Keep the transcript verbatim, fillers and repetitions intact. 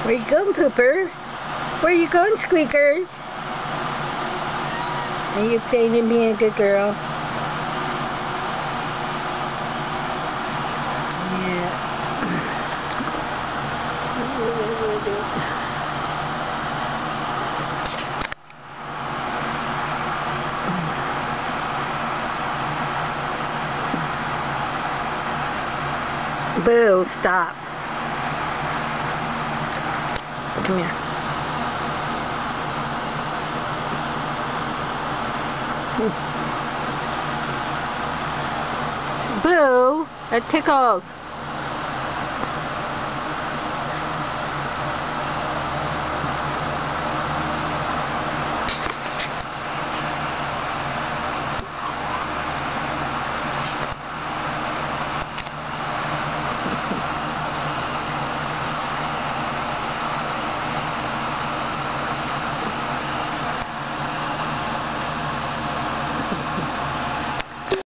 Where you going, Pooper? Where you going, Squeakers? Are you playing and being a good girl? Yeah. Boo, stop. Come here. Boo, that tickles.